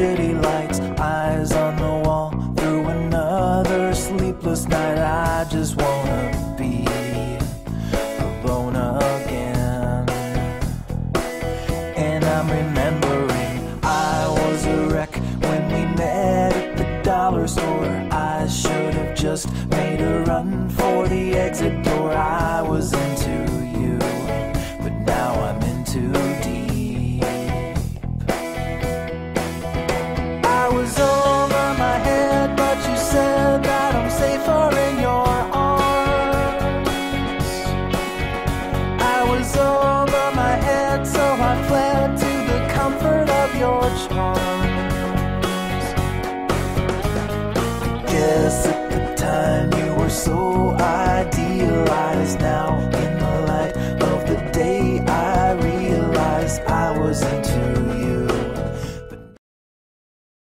city lights, eyes on the wall, through another sleepless night. I just wanna be alone again. And I'm remembering I was a wreck when we met at the dollar store. I should have just made a run for the exit door. I was into you, but now I'm in too deep. I was over my head, but you said that I'm safer in your arms. I was over my head, so I fled to the comfort of your charms. Guess at the time you were so idealized. Now in the light of the day I realized I was into you,